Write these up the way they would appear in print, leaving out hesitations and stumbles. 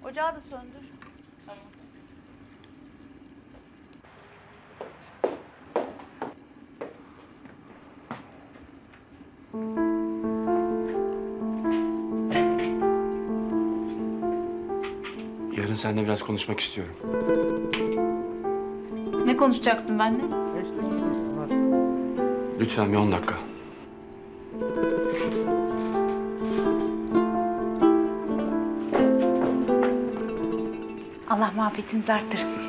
Ocağı da söndür. Tamam. Yarın seninle biraz konuşmak istiyorum. Ne konuşacaksın benimle? Lütfen bir 10 dakika. Allah muhabbetinizi arttırsın.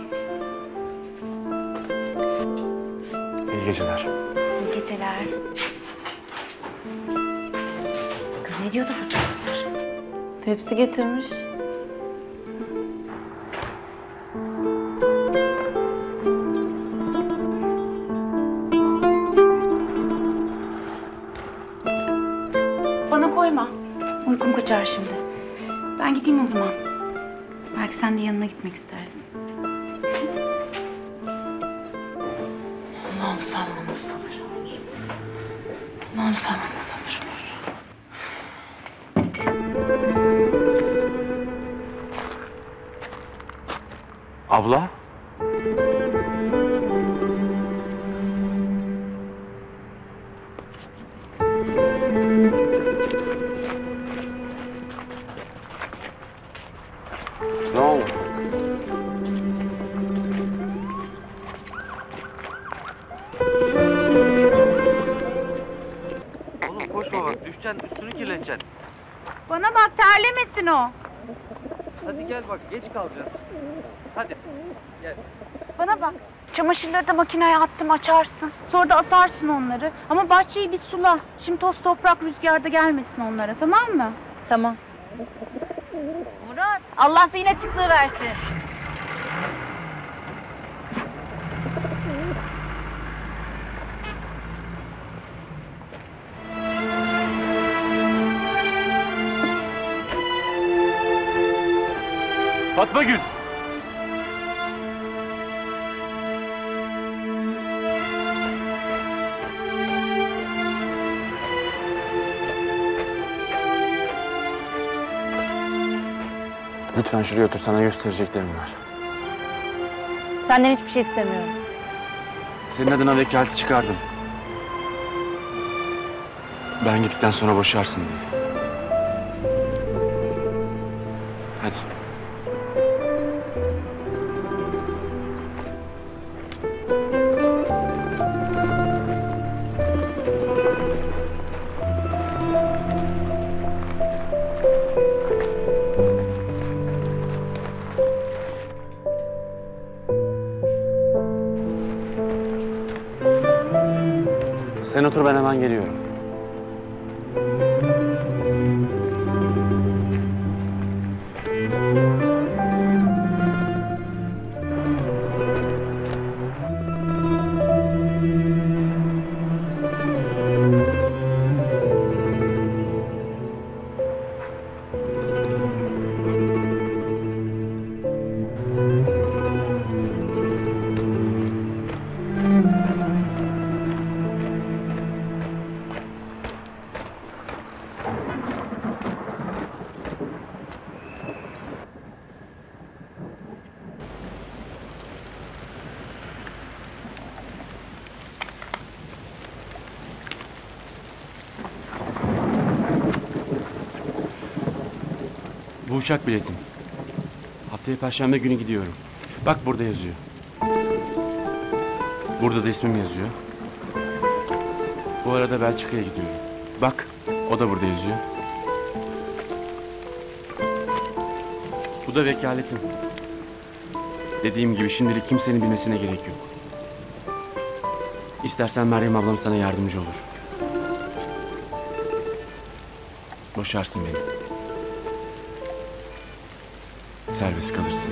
İyi geceler. İyi geceler. Kız ne diyordu fısır fısır? Tepsi getirmiş. Bana koyma. Uykum kaçar şimdi. Ben gideyim o zaman. Belki sen de yanına gitmek istersin. Allah'ım sen bana sabır ver. Allah'ım sen bana sabır ver. Abla? Ne oldu? Oğlum koşma bak, düşeceksin, üstünü kirleteceksin. Bana bak, terlemesin o. Hadi gel bak, geç kalacağız. Hadi, gel. Bana bak. Çamaşırları da makineye attım, açarsın. Sonra da asarsın onları. Ama bahçeyi bir sula. Şimdi toz toprak rüzgarda gelmesin onlara, tamam mı? Tamam. Murat, Allah zihin açıklığı versin. Fatma Gül! Lütfen şuraya otur, sana göstereceklerim var. Senden hiçbir şey istemiyorum. Senin adına vekaleti çıkardım. Ben gittikten sonra boşarsın diye. Hadi. Sen otur, ben hemen geliyorum. Bu uçak biletim. Haftaya Perşembe günü gidiyorum. Bak burada yazıyor. Burada da ismim yazıyor. Bu arada Belçika'ya gidiyorum. Bak, o da burada yazıyor. Bu da vekaletim. Dediğim gibi şimdilik kimsenin bilmesine gerek yok. İstersen Meryem ablam sana yardımcı olur. Boşarsın beni. Serbest kalırsın.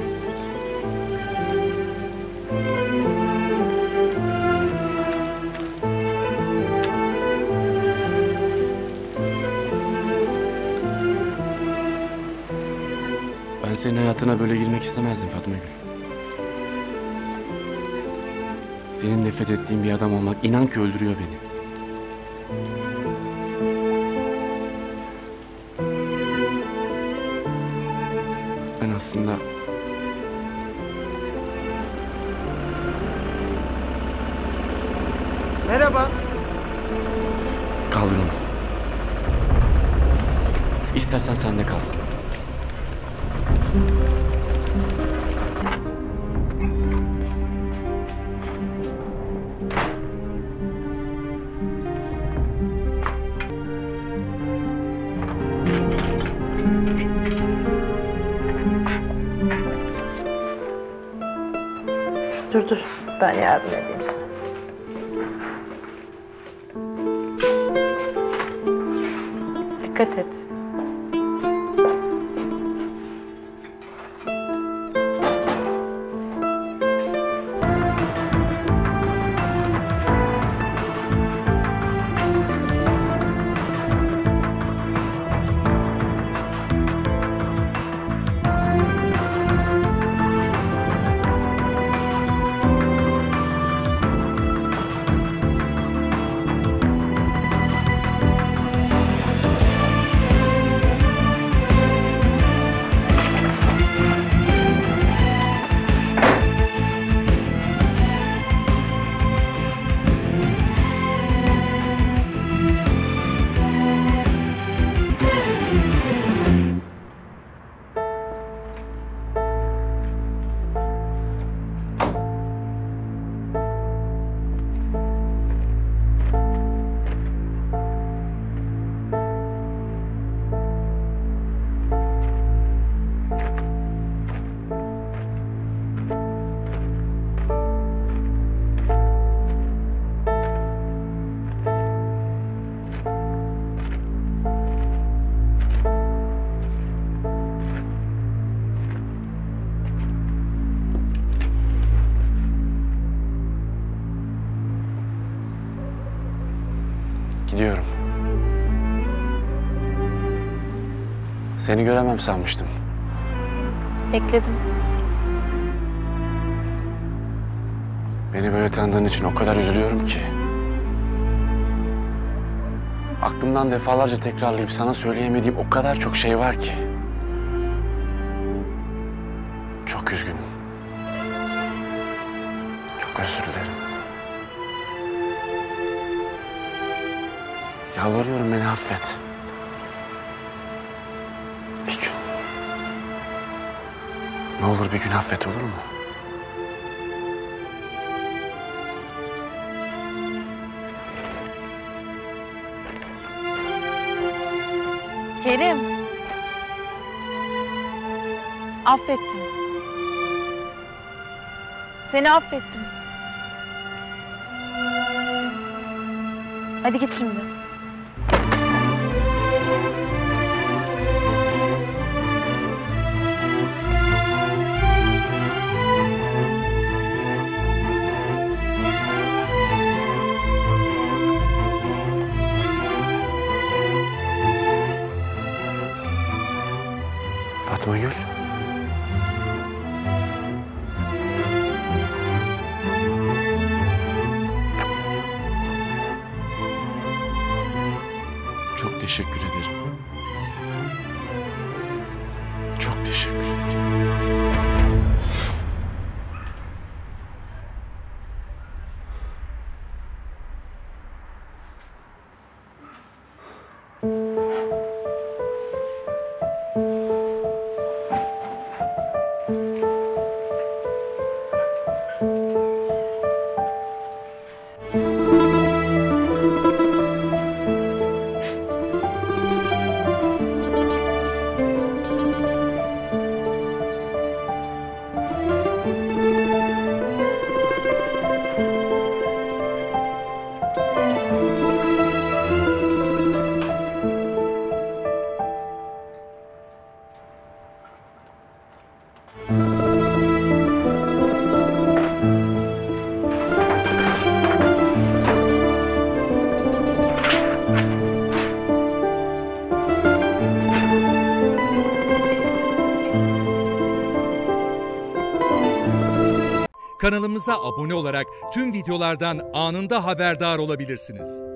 Ben senin hayatına böyle girmek istemezdim Fatma Gül. Senin nefret ettiğin bir adam olmak inan ki öldürüyor beni. Ben aslında... Merhaba. Kaldır onu. İstersen sende kalsın. Dur, ben yardım edeyim sana. Dikkat et. Gidiyorum. Seni göremem sanmıştım. Bekledim. Beni böyle tanıdığın için o kadar üzülüyorum ki. Aklımdan defalarca tekrarlayıp sana söyleyemediğim o kadar çok şey var ki. Çok üzgünüm. Çok özür dilerim. Yalvarıyorum, beni affet. Bir gün. Ne olur bir gün affet, olur mu? Kerim. Affettim. Seni affettim. Hadi git şimdi. Fatma Gül. Çok teşekkür ederim. Çok teşekkür ederim. Kanalımıza abone olarak tüm videolardan anında haberdar olabilirsiniz.